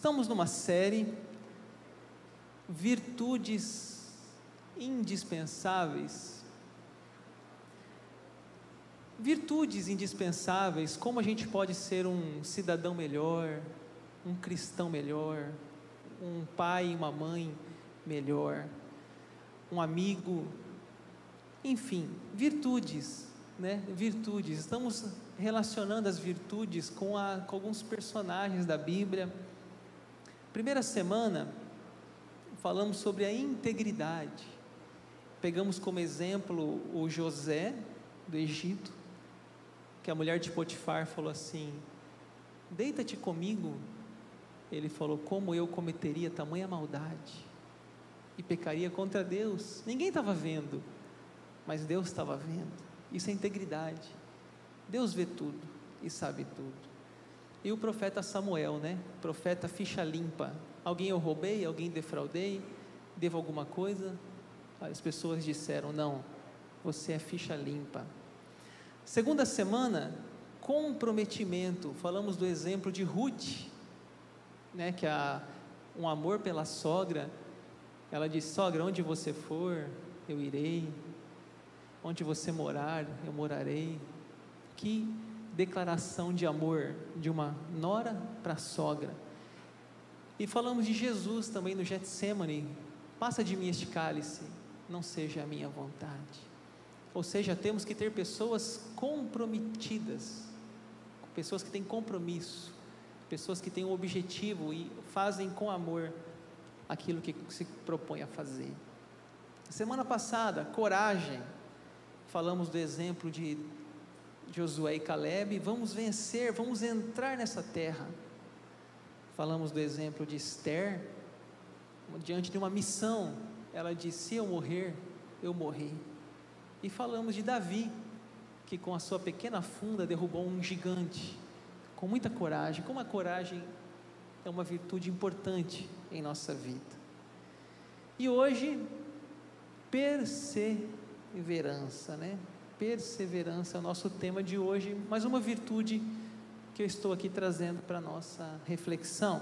Estamos numa série, Virtudes Indispensáveis. Virtudes indispensáveis, como a gente pode ser um cidadão melhor, um cristão melhor, um pai e uma mãe melhor, um amigo, enfim, virtudes, né? Virtudes, estamos relacionando as virtudes com alguns personagens da Bíblia. Primeira semana, falamos sobre a integridade, pegamos como exemplo o José do Egito, que a mulher de Potifar falou assim: deita-te comigo. Ele falou: como eu cometeria tamanha maldade e pecaria contra Deus? Ninguém estava vendo, mas Deus estava vendo. Isso é integridade. Deus vê tudo e sabe tudo. E o profeta Samuel, né? Profeta ficha limpa. Alguém eu roubei, alguém defraudei, devo alguma coisa? As pessoas disseram: não, você é ficha limpa. Segunda semana, comprometimento. Falamos do exemplo de Ruth, né? Que um amor pela sogra. Ela disse: sogra, onde você for, eu irei. Onde você morar, eu morarei. Que declaração de amor de uma nora para a sogra. E falamos de Jesus também no Getsemane: passa de mim este cálice, não seja a minha vontade. Ou seja, temos que ter pessoas comprometidas, pessoas que têm compromisso, pessoas que têm um objetivo e fazem com amor aquilo que se propõe a fazer. Semana passada, coragem. Falamos do exemplo de Josué e Caleb. Vamos vencer, vamos entrar nessa terra. Falamos do exemplo de Esther, diante de uma missão, ela disse: se eu morrer, eu morri. E falamos de Davi, que com a sua pequena funda derrubou um gigante, com muita coragem. Como a coragem é uma virtude importante em nossa vida. E hoje, perseverança, né? Perseverança é o nosso tema de hoje, mais uma virtude que eu estou aqui trazendo para a nossa reflexão.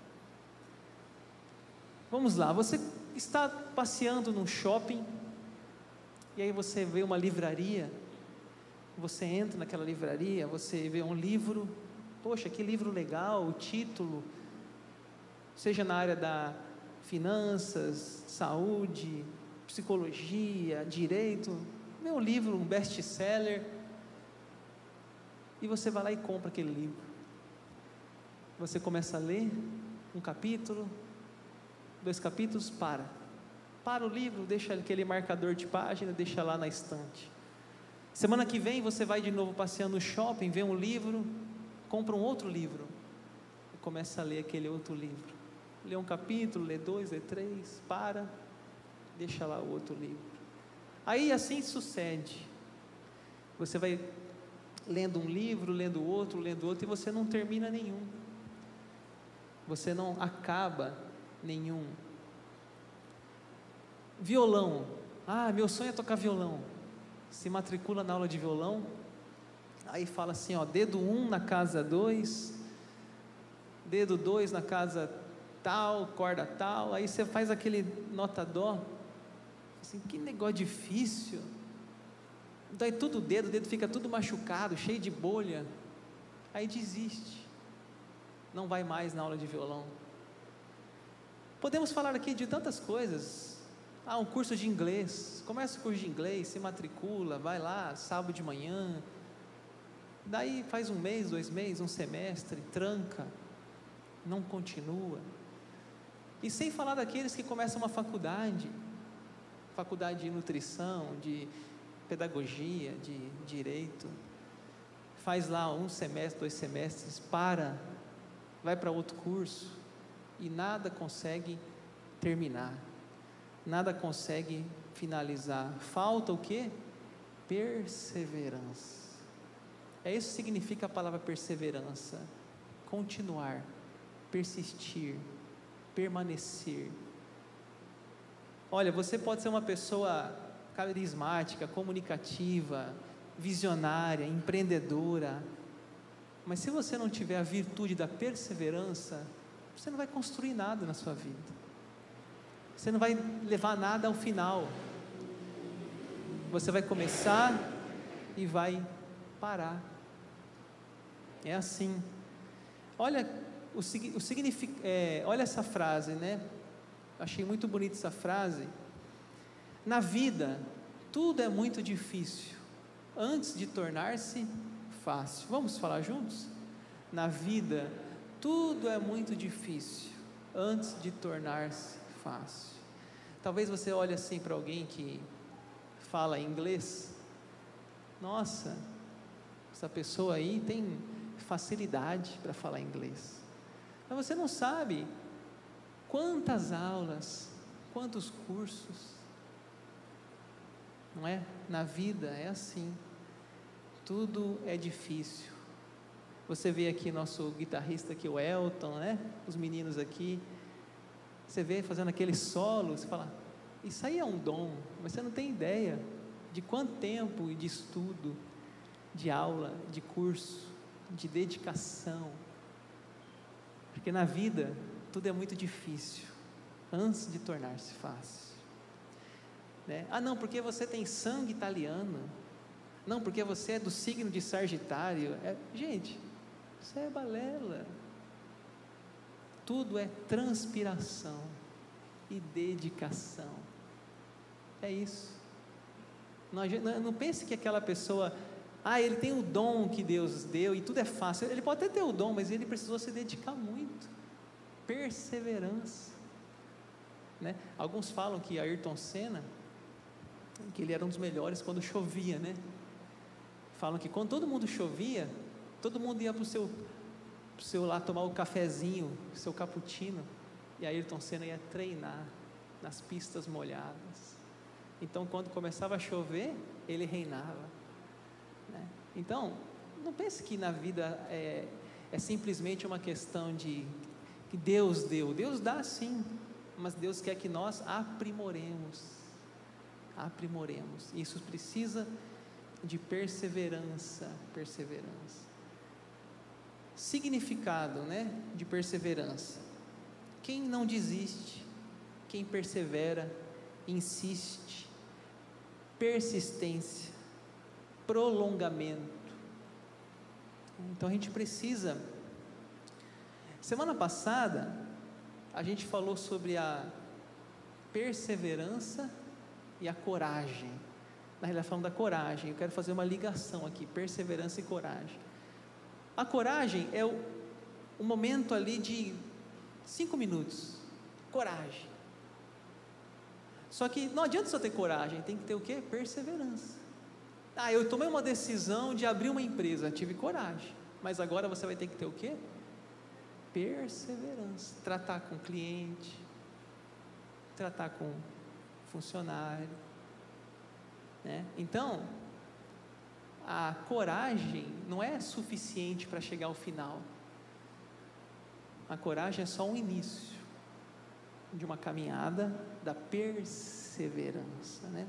Vamos lá, você está passeando num shopping, e aí você vê uma livraria, você entra naquela livraria, você vê um livro, poxa, que livro legal, o título, seja na área da finanças, saúde, psicologia, direito, vê um livro, um best-seller, e você vai lá e compra aquele livro. Você começa a ler um capítulo, 2 capítulos, para o livro, deixa aquele marcador de página, deixa lá na estante. Semana que vem você vai de novo passeando no shopping, vê um livro, compra um outro livro e começa a ler aquele outro livro. Lê um capítulo, lê 2, lê 3, deixa lá o outro livro. Aí assim sucede. Você vai lendo um livro, lendo outro, e você não termina nenhum. Você não acaba nenhum. Violão. Meu sonho é tocar violão. Se matricula na aula de violão, aí fala assim, dedo 1 na casa 2, dedo 2 na casa tal, corda tal, aí você faz aquele nota dó, assim, que negócio difícil, daí tudo o dedo fica tudo machucado, cheio de bolha, aí desiste, não vai mais na aula de violão. Podemos falar aqui de tantas coisas. Um curso de inglês, começa o curso de inglês, se matricula, vai lá, sábado de manhã, daí faz 1 mês, 2 meses, 1 semestre, tranca, não continua. E sem falar daqueles que começam uma faculdade de nutrição, de pedagogia, de direito, faz lá 1 semestre, 2 semestres, vai para outro curso e nada consegue terminar, nada consegue finalizar. Falta o quê? Perseverança. Isso que significa a palavra perseverança: continuar, persistir, permanecer. Olha, você pode ser uma pessoa carismática, comunicativa, visionária, empreendedora, mas se você não tiver a virtude da perseverança, você não vai construir nada na sua vida. Você não vai levar nada ao final. Você vai começar e vai parar. É assim. Olha olha essa frase, né? Achei muito bonita essa frase. Na vida, tudo é muito difícil antes de tornar-se fácil. Vamos falar juntos? Na vida, tudo é muito difícil antes de tornar-se fácil. Talvez você olhe assim para alguém que fala inglês. Nossa, essa pessoa aí tem facilidade para falar inglês. Mas você não sabe quantas aulas, quantos cursos, não é? Na vida é assim, tudo é difícil. Você vê aqui nosso guitarrista aqui, o Elton, né? Os meninos aqui, você vê fazendo aquele solo, você fala, isso aí é um dom, mas você não tem ideia de quanto tempo de estudo, de aula, de curso, de dedicação, porque na vida tudo é muito difícil antes de tornar-se fácil, né? Ah não, porque você tem sangue italiano, não, porque você é do signo de Sagitário, gente, isso é balela. Tudo é transpiração e dedicação, é isso. Não pense que aquela pessoa, ele tem o dom que Deus deu e tudo é fácil. Ele pode até ter o dom, mas ele precisou se dedicar muito. Perseverança, né? Alguns falam que Ayrton Senna, que ele era um dos melhores quando chovia, né? Falam que quando todo mundo chovia, todo mundo ia para o seu lá tomar o cafezinho, o seu cappuccino, e Ayrton Senna ia treinar nas pistas molhadas. Então quando começava a chover, ele reinava, né? Então não pense que na vida é simplesmente uma questão de que Deus deu. Deus dá sim, mas Deus quer que nós aprimoremos. Isso precisa de perseverança. Significado, né, de perseverança: quem não desiste, quem persevera, insiste, persistência, prolongamento. Então a gente precisa. Semana passada a gente falou sobre a perseverança e a coragem. Na realidade falando da coragem, eu quero fazer uma ligação aqui, perseverança e coragem. A coragem é o momento ali de 5 minutos, coragem. Só que não adianta só ter coragem, tem que ter o quê? Perseverança. Eu tomei uma decisão de abrir uma empresa, tive coragem, mas agora você vai ter que ter o quê? Perseverança. Tratar com o cliente, tratar com funcionário, né? Então a coragem não é suficiente para chegar ao final. A coragem é só um início de uma caminhada da perseverança, né?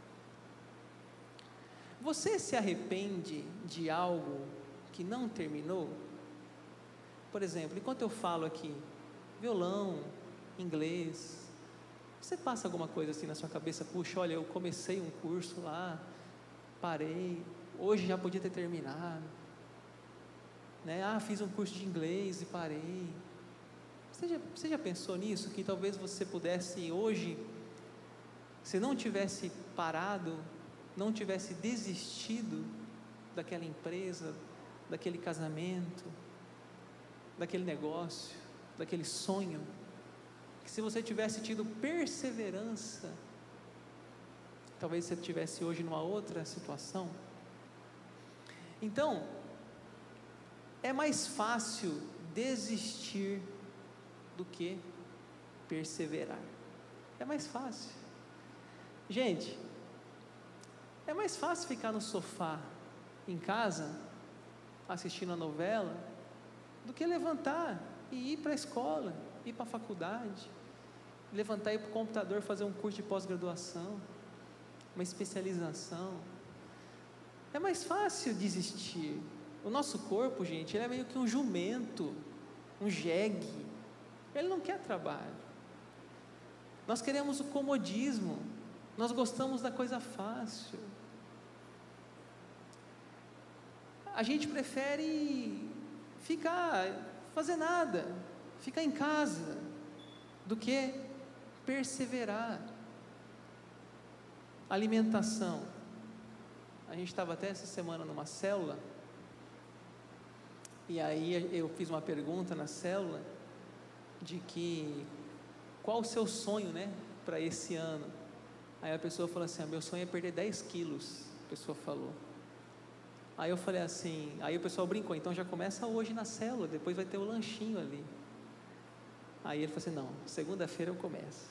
Você se arrepende de algo que não terminou? Por exemplo, enquanto eu falo aqui, violão, inglês, você passa alguma coisa assim na sua cabeça? Puxa, olha, eu comecei um curso lá, parei, hoje já podia ter terminado, né? Fiz um curso de inglês e parei. Você já pensou nisso? Que talvez você pudesse hoje, se não tivesse parado, não tivesse desistido daquela empresa, daquele casamento, daquele negócio, daquele sonho, que se você tivesse tido perseverança, talvez você estivesse hoje numa outra situação. Então, é mais fácil desistir do que perseverar. É mais fácil. Gente, é mais fácil ficar no sofá em casa assistindo a novela do que levantar e ir para a escola, ir para a faculdade, levantar e ir para o computador fazer um curso de pós-graduação, uma especialização. É mais fácil desistir. O nosso corpo, gente, ele é meio que um jumento, um jegue, Ele não quer trabalho. Nós queremos o comodismo, nós gostamos da coisa fácil. A gente prefere fazer nada, ficar em casa, do que perseverar. Alimentação. A gente estava até essa semana numa célula, e aí eu fiz uma pergunta na célula, de que, qual o seu sonho, né, para esse ano? Aí a pessoa falou assim, meu sonho é perder 10 quilos, a pessoa falou. Aí eu falei assim, aí o pessoal brincou, então já começa hoje na célula, depois vai ter o lanchinho ali. Aí ele falou assim, não, segunda-feira eu começo.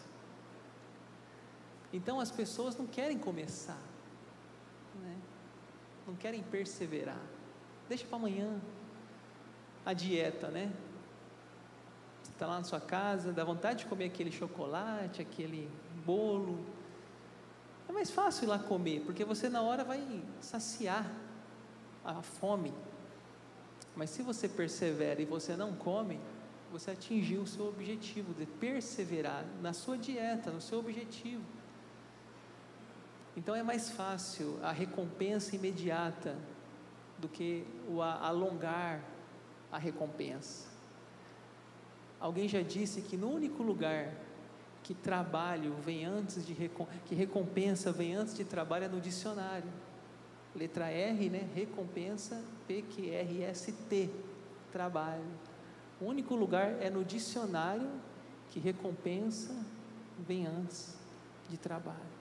Então as pessoas não querem começar, né? Não querem perseverar, deixa para amanhã. A dieta, né? Você está lá na sua casa, dá vontade de comer aquele chocolate, aquele bolo, é mais fácil ir lá comer, porque você na hora vai saciar a fome. Mas se você persevera e você não come, você atingiu o seu objetivo de perseverar na sua dieta, no seu objetivo. Então é mais fácil a recompensa imediata do que o alongar a recompensa. Alguém já disse que no único lugar que trabalho vem antes de que recompensa vem antes de trabalho é no dicionário. Letra R, né? Recompensa, PQRST, trabalho. O único lugar é no dicionário que recompensa vem antes de trabalho.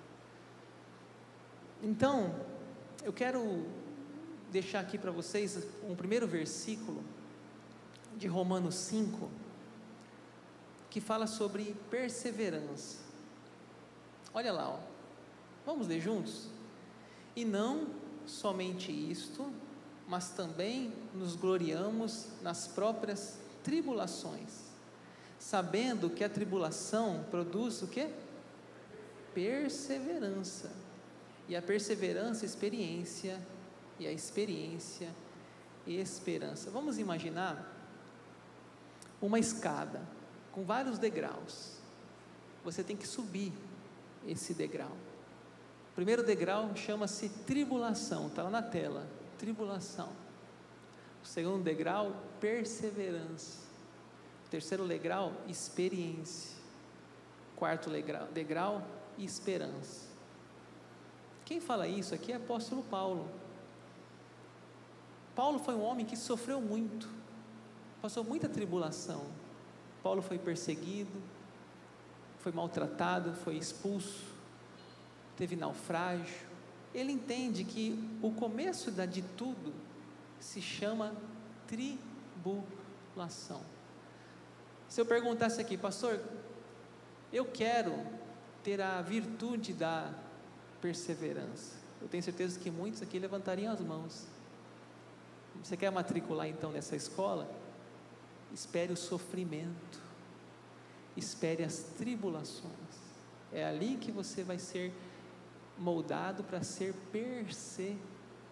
Então, eu quero deixar aqui para vocês um primeiro versículo de Romanos 5, que fala sobre perseverança. Olha lá, vamos ler juntos? E não somente isto, mas também nos gloriamos nas próprias tribulações, sabendo que a tribulação produz o quê? Perseverança, e a perseverança, experiência, e a experiência, esperança. Vamos imaginar uma escada com vários degraus. Você tem que subir esse degrau. O primeiro degrau chama-se tribulação, está lá na tela, tribulação. O segundo degrau, perseverança. O terceiro degrau, experiência. O quarto degrau, esperança. Quem fala isso aqui é o apóstolo Paulo. Paulo foi um homem que sofreu muito, passou muita tribulação. Paulo foi perseguido, foi maltratado, foi expulso, teve naufrágio. Ele entende que o começo de tudo se chama tribulação. Se eu perguntasse aqui, pastor, eu quero ter a virtude da perseverança, eu tenho certeza que muitos aqui levantariam as mãos. Você quer matricular então nessa escola? Espere o sofrimento, espere as tribulações. É ali que você vai ser moldado para ser perseverante.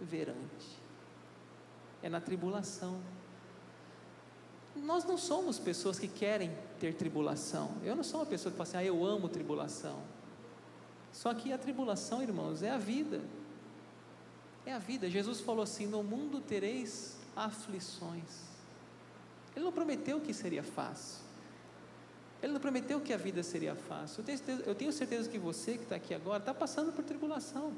É na tribulação. Nós não somos pessoas que querem ter tribulação. Eu não sou uma pessoa que fala assim, eu amo tribulação. Só que a tribulação, irmãos, é a vida. É a vida. Jesus falou assim, no mundo tereis aflições. Ele não prometeu que seria fácil. Ele não prometeu que a vida seria fácil. Eu tenho certeza que você que está aqui agora está passando por tribulação.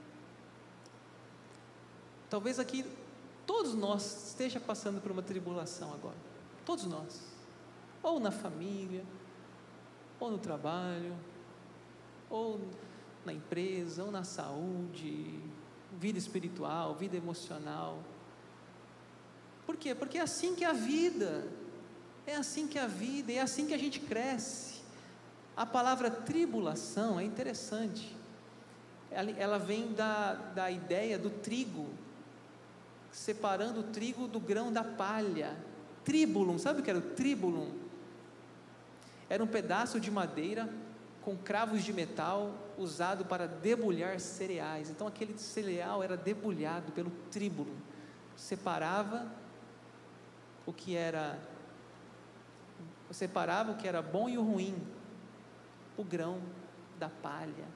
Talvez aqui todos nós esteja passando por uma tribulação agora. Todos nós. Ou na família, ou no trabalho, ou na empresa, ou na saúde, vida espiritual, vida emocional. Por quê? Porque é assim que é a vida. É assim que é a vida, é assim que a gente cresce. A palavra tribulação é interessante. Ela vem da ideia do trigo, separando o trigo do grão da palha. Tribulum, sabe o que era o tribulum? Era um pedaço de madeira com cravos de metal usado para debulhar cereais. Então aquele cereal era debulhado pelo tribulum, separava o que era Você separava o que era bom e o ruim, o grão da palha.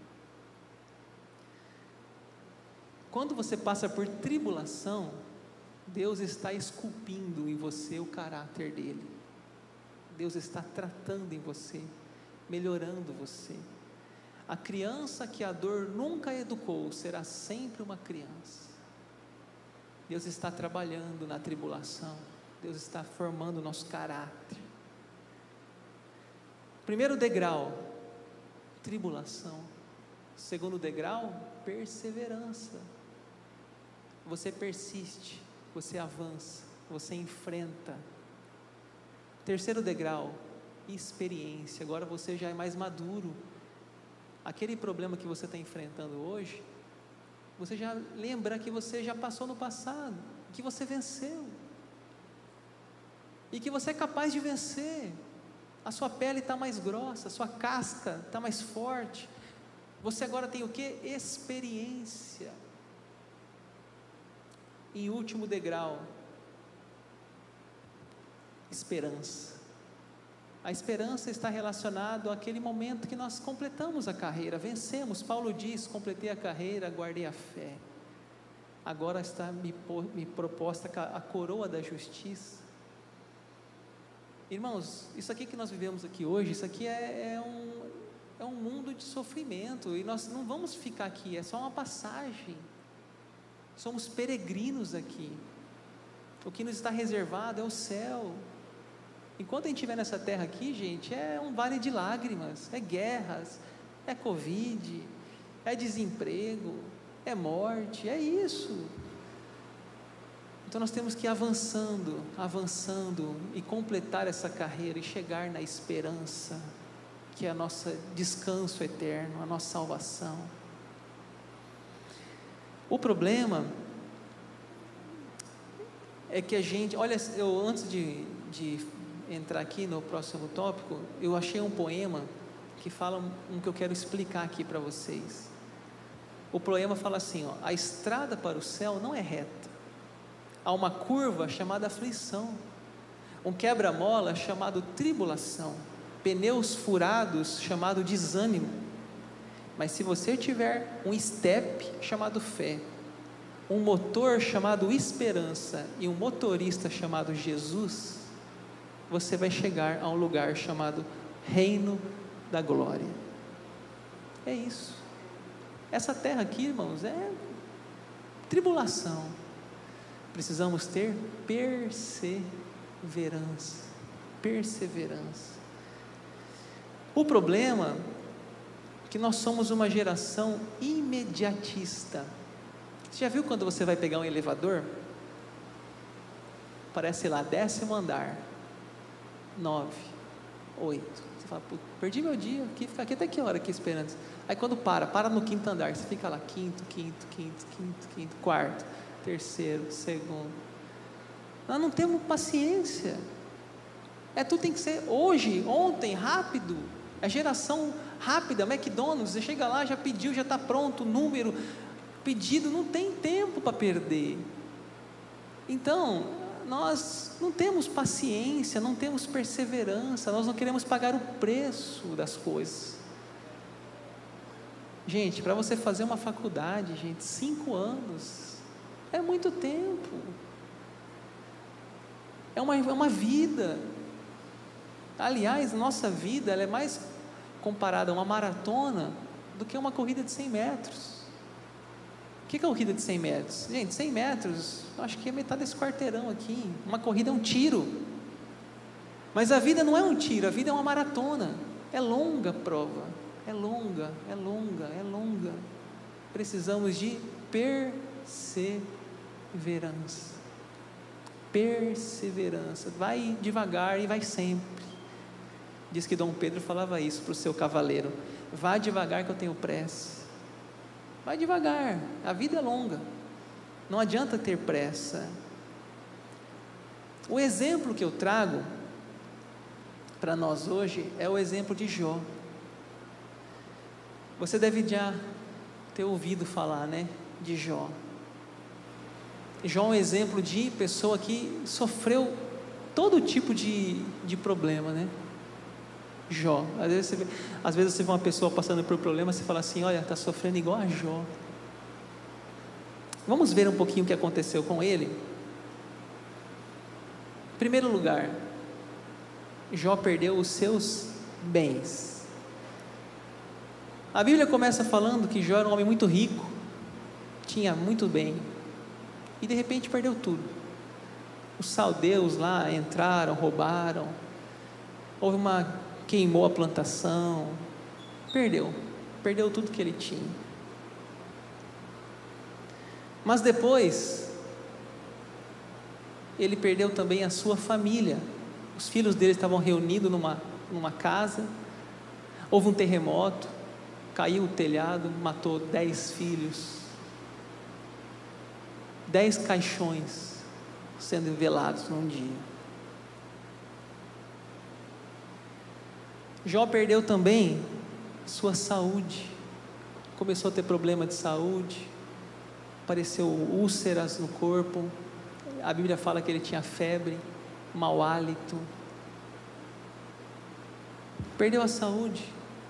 Quando você passa por tribulação, Deus está esculpindo em você o caráter dele. Deus está tratando em você, melhorando você. A criança que a dor nunca educou será sempre uma criança. Deus está trabalhando na tribulação. Deus está formando o nosso caráter. Primeiro degrau, tribulação. Segundo degrau, perseverança. Você persiste, você avança, você enfrenta. Terceiro degrau, experiência. Agora você já é mais maduro. Aquele problema que você está enfrentando hoje, você já lembra que você já passou no passado, que você venceu, e que você é capaz de vencer. A sua pele está mais grossa, a sua casca está mais forte. Você agora tem o que? Experiência. Em último degrau, esperança. A esperança está relacionada àquele momento que nós completamos a carreira, vencemos. Paulo diz: completei a carreira, guardei a fé. Agora está me proposta a coroa da justiça. Irmãos, isso aqui que nós vivemos aqui hoje, isso aqui é um mundo de sofrimento, e nós não vamos ficar aqui, é só uma passagem. Somos peregrinos aqui. O que nos está reservado é o céu. Enquanto a gente estiver nessa terra aqui, gente, é um vale de lágrimas, é guerras, é Covid, é desemprego, é morte, é isso. Então nós temos que ir avançando, e completar essa carreira e chegar na esperança, que é o nosso descanso eterno, a nossa salvação. O problema é que a gente, olha, eu antes de entrar aqui no próximo tópico, eu achei um poema que fala um que eu quero explicar aqui para vocês. O poema fala assim, ó: a estrada para o céu não é reta, há uma curva chamada aflição, um quebra-mola chamado tribulação, pneus furados chamado desânimo. Mas se você tiver um step chamado fé, um motor chamado esperança e um motorista chamado Jesus, você vai chegar a um lugar chamado Reino da Glória. É isso. Essa terra aqui, irmãos, é tribulação. Precisamos ter perseverança. Perseverança. O problema é que nós somos uma geração imediatista. Você já viu quando você vai pegar um elevador? Parece, sei lá, 10º andar, 9, 8. Você fala: perdi meu dia aqui, ficar aqui até que hora aqui esperando? Aí quando para no 5º andar, você fica lá, quinto, quarto, terceiro, segundo. Nós não temos paciência. Tudo tem que ser hoje, ontem, rápido. É geração rápida. McDonald's, você chega lá, já pediu, já está pronto, número, pedido, não tem tempo para perder. Então, nós não temos paciência, não temos perseverança, nós não queremos pagar o preço das coisas. Gente, para você fazer uma faculdade, gente, 5 anos, é muito tempo, é uma vida. Aliás, nossa vida, ela é mais comparada a uma maratona do que uma corrida de 100 metros. O que é a corrida de 100 metros? Gente, 100 metros, acho que é metade desse quarteirão aqui. Uma corrida é um tiro. Mas a vida não é um tiro, a vida é uma maratona. É longa a prova. É longa. Precisamos de perseverança. Perseverança. Vai devagar e vai sempre. Diz que Dom Pedro falava isso para o seu cavaleiro: vá devagar que eu tenho pressa. Vai devagar, a vida é longa, não adianta ter pressa. O exemplo que eu trago para nós hoje é o exemplo de Jó. Você deve já ter ouvido falar, né, de Jó. Jó é um exemplo de pessoa que sofreu todo tipo de problema, né? Jó. Às vezes você vê uma pessoa passando por problemas, você fala assim, olha, está sofrendo igual a Jó. Vamos ver um pouquinho o que aconteceu com ele? Em primeiro lugar, Jó perdeu os seus bens. A Bíblia começa falando que Jó era um homem muito rico, tinha muito bem, e de repente perdeu tudo. Os saldeus lá entraram, roubaram, queimou a plantação, perdeu tudo que ele tinha. Mas depois, ele perdeu também a sua família. Os filhos dele estavam reunidos numa casa, houve um terremoto, caiu o telhado, matou 10 filhos, 10 caixões sendo velados num dia. Jó perdeu também sua saúde, começou a ter problema de saúde, apareceu úlceras no corpo, a Bíblia fala que ele tinha febre, mau hálito, perdeu a saúde.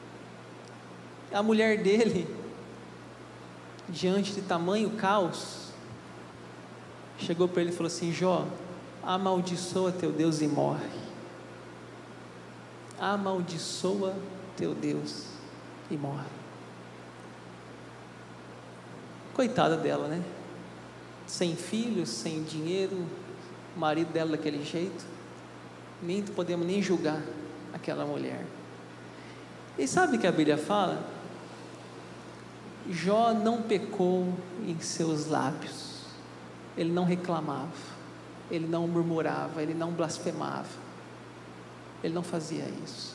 A mulher dele, diante de tamanho caos, chegou para ele e falou assim: Jó, amaldiçoa teu Deus e morre. Amaldiçoa teu Deus e morre. Coitada dela, né? Sem filhos, sem dinheiro, o marido dela daquele jeito, nem podemos nem julgar aquela mulher. E sabe o que a Bíblia fala? Jó não pecou em seus lábios, ele não reclamava, ele não murmurava, ele não blasfemava, ele não fazia isso.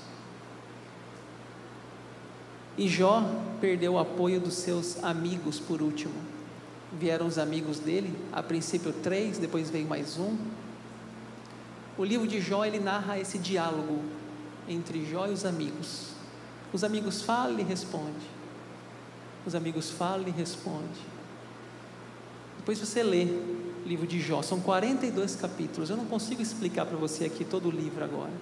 E Jó perdeu o apoio dos seus amigos por último. Vieram os amigos dele, a princípio 3, depois veio mais um. O livro de Jó, ele narra esse diálogo entre Jó e os amigos. Os amigos falam e ele responde. Os amigos falam e ele responde. Depois você lê o livro de Jó, são 42 capítulos. Eu não consigo explicar para você aqui todo o livro agora.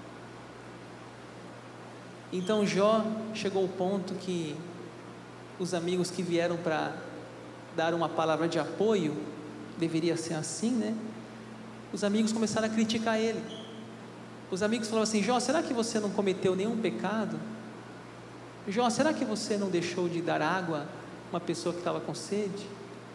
Então Jó chegou ao ponto que os amigos que vieram para dar uma palavra de apoio, deveria ser assim, né? Os amigos começaram a criticar ele. Os amigos falavam assim: Jó, será que você não cometeu nenhum pecado? Jó, será que você não deixou de dar água a uma pessoa que estava com sede?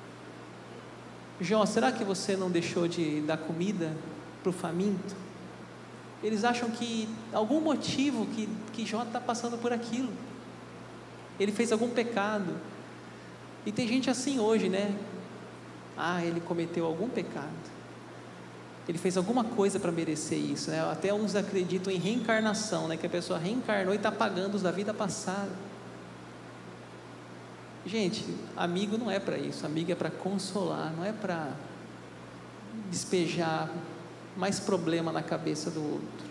Jó, será que você não deixou de dar comida para o faminto? Eles acham que algum motivo que Jó está passando por aquilo, ele fez algum pecado. E tem gente assim hoje, né? Ele cometeu algum pecado, ele fez alguma coisa para merecer isso, né? Até uns acreditam em reencarnação, né? Que a pessoa reencarnou e está pagando os da vida passada. Gente, amigo não é para isso. Amigo é para consolar, não é para despejar mais problema na cabeça do outro.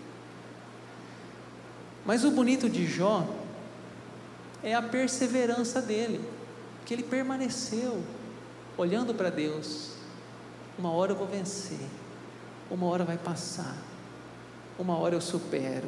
Mas o bonito de Jó é a perseverança dele, que ele permaneceu olhando para Deus. Uma hora eu vou vencer, uma hora vai passar, uma hora eu supero.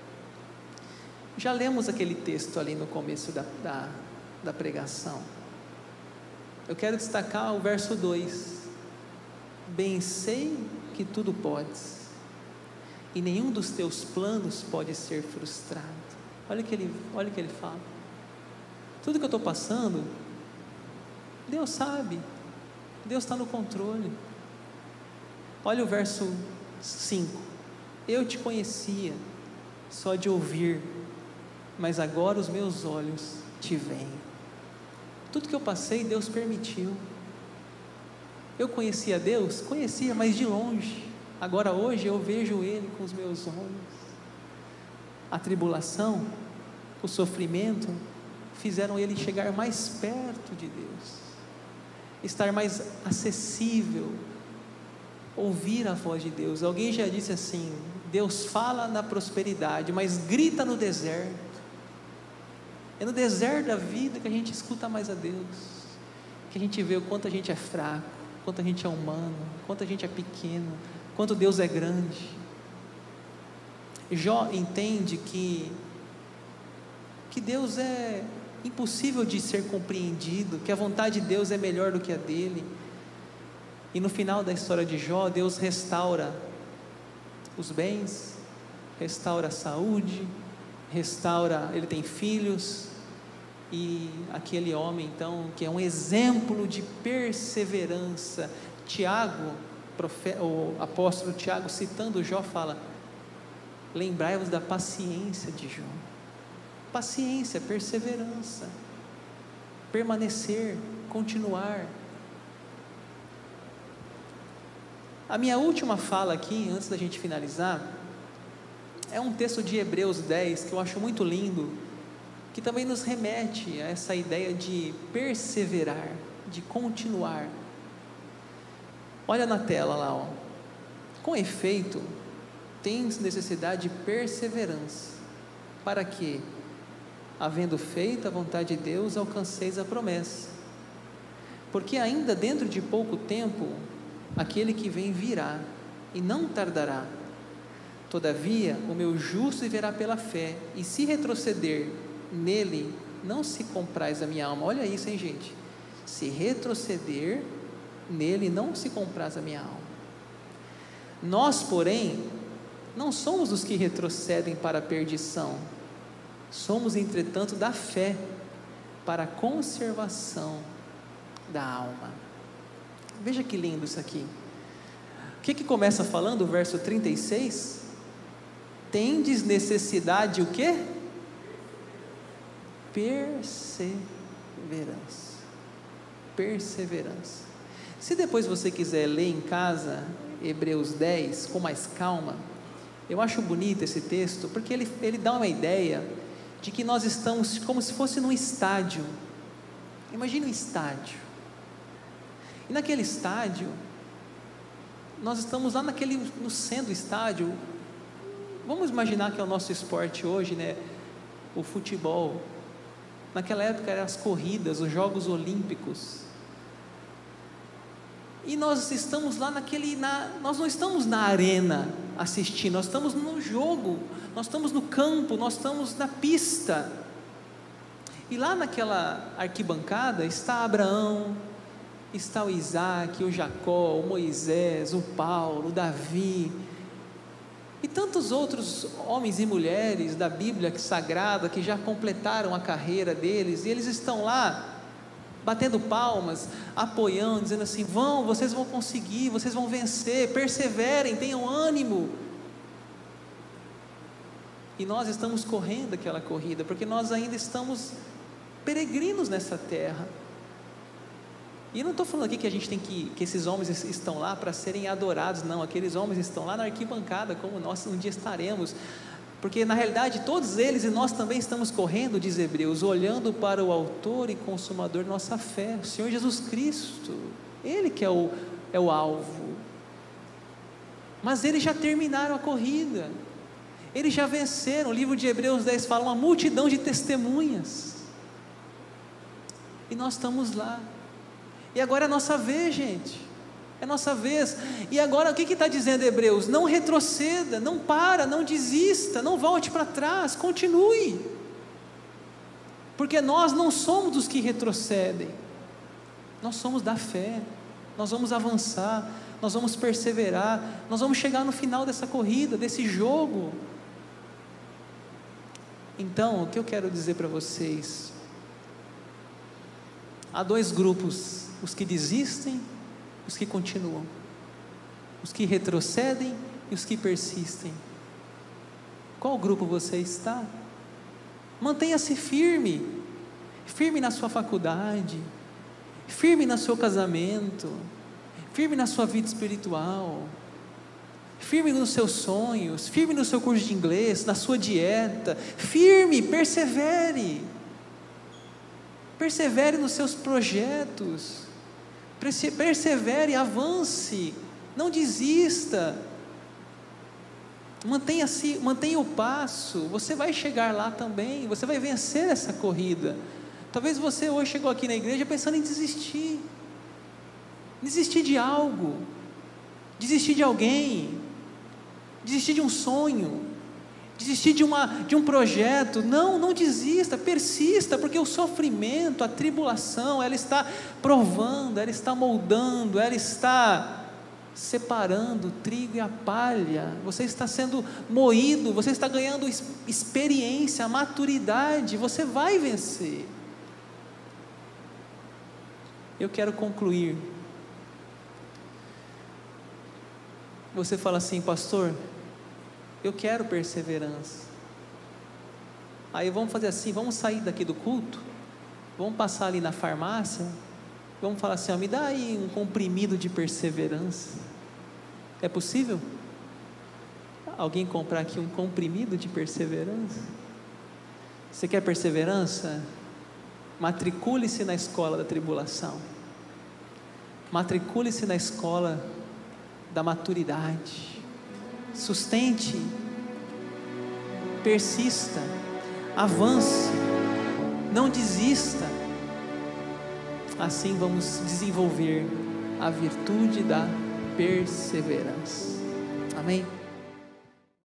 Já lemos aquele texto ali no começo da pregação. Eu quero destacar o verso 2: bem sei que tudo podes, e nenhum dos teus planos pode ser frustrado. Olha o que ele fala. Tudo que eu estou passando, Deus sabe, Deus está no controle. Olha o verso 5: eu te conhecia só de ouvir, mas agora os meus olhos te veem. Tudo que eu passei, Deus permitiu. Eu conhecia Deus? Conhecia, mas de longe. Agora hoje eu vejo Ele com os meus olhos. A tribulação, o sofrimento, fizeram Ele chegar mais perto de Deus, estar mais acessível, ouvir a voz de Deus. Alguém já disse assim: Deus fala na prosperidade, mas grita no deserto. É no deserto da vida que a gente escuta mais a Deus, que a gente vê o quanto a gente é fraco, quanto a gente é humano, quanto a gente é pequeno, quanto Deus é grande. Jó entende que Deus é impossível de ser compreendido, que a vontade de Deus é melhor do que a dele. E no final da história de Jó, Deus restaura os bens, restaura a saúde, ele tem filhos, e aquele homem então, que é um exemplo de perseverança, Tiago, o apóstolo Tiago, citando Jó, fala: lembrai-vos da paciência de Jó. Paciência, perseverança, permanecer, continuar. A minha última fala aqui, antes da gente finalizar, é um texto de Hebreus 10, que eu acho muito lindo, que também nos remete a essa ideia de perseverar, de continuar. Olha na tela lá, ó. Com efeito, tens necessidade de perseverança, para que, havendo feito a vontade de Deus, alcanceis a promessa. Porque ainda dentro de pouco tempo, aquele que vem virá, e não tardará. Todavia, o meu justo viverá pela fé, e se retroceder nele, não se compraz a minha alma. Olha isso, hein, gente? Se retroceder nele, não se compraz a minha alma. Nós, porém, não somos os que retrocedem para a perdição, somos, entretanto, da fé para a conservação da alma. Veja que lindo isso aqui. O que começa falando o verso 36? Tendes necessidade o quê? Perseverança. Perseverança. Se depois você quiser ler em casa Hebreus 10 com mais calma, eu acho bonito esse texto, porque ele dá uma ideia de que nós estamos como se fosse num estádio. Imagine um estádio, e naquele estádio, nós estamos lá no centro do estádio. Vamos imaginar que é o nosso esporte hoje, né? O futebol. Naquela época eram as corridas, os Jogos Olímpicos. E nós estamos lá nós não estamos na arena assistindo, nós estamos no jogo, nós estamos no campo, nós estamos na pista. E lá naquela arquibancada está Abraão, está o Isaac, o Jacó, o Moisés, o Paulo, o Davi, e tantos outros homens e mulheres da Bíblia sagrada que já completaram a carreira deles, e eles estão lá batendo palmas, apoiando, dizendo assim: vocês vão conseguir, vocês vão vencer, perseverem, tenham ânimo. E nós estamos correndo aquela corrida, porque nós ainda estamos peregrinos nessa terra. E eu não estou falando aqui que a gente tem que esses homens estão lá para serem adorados, não. Aqueles homens estão lá na arquibancada, como nós um dia estaremos, porque na realidade todos eles e nós também estamos correndo, diz Hebreus, olhando para o autor e consumador da nossa fé, o Senhor Jesus Cristo. Ele que é o alvo. Mas eles já terminaram a corrida, eles já venceram. O livro de Hebreus 10 fala uma multidão de testemunhas, e nós estamos lá. E agora é a nossa vez, gente, é a nossa vez. E agora o que está dizendo Hebreus? Não retroceda, não para, não desista, não volte para trás, continue, porque nós não somos dos que retrocedem, nós somos da fé, nós vamos avançar, nós vamos perseverar, nós vamos chegar no final dessa corrida, desse jogo. Então, o que eu quero dizer para vocês, há dois grupos: os que desistem, os que continuam, os que retrocedem e os que persistem. Qual grupo você está? Mantenha-se firme, firme na sua faculdade, firme no seu casamento, firme na sua vida espiritual, firme nos seus sonhos, firme no seu curso de inglês, na sua dieta, firme, persevere nos seus projetos, persevere, avance, não desista, mantenha o passo, você vai chegar lá também, você vai vencer essa corrida. Talvez você hoje chegou aqui na igreja pensando em desistir de algo, desistir de alguém, desistir de um sonho, desistir de um projeto. Não desista, persista, porque o sofrimento, a tribulação, ela está provando, ela está moldando, ela está separando o trigo e a palha. Você está sendo moído, você está ganhando experiência, maturidade, você vai vencer. Eu quero concluir. Você fala assim: pastor, eu quero perseverança. Aí vamos fazer assim, vamos sair daqui do culto, vamos passar ali na farmácia, vamos falar assim: me dá aí um comprimido de perseverança. É possível? Alguém comprar aqui um comprimido de perseverança? Você quer perseverança? Matricule-se na escola da tribulação, matricule-se na escola da maturidade, sustente, persista, avance, não desista. Assim vamos desenvolver a virtude da perseverança. Amém?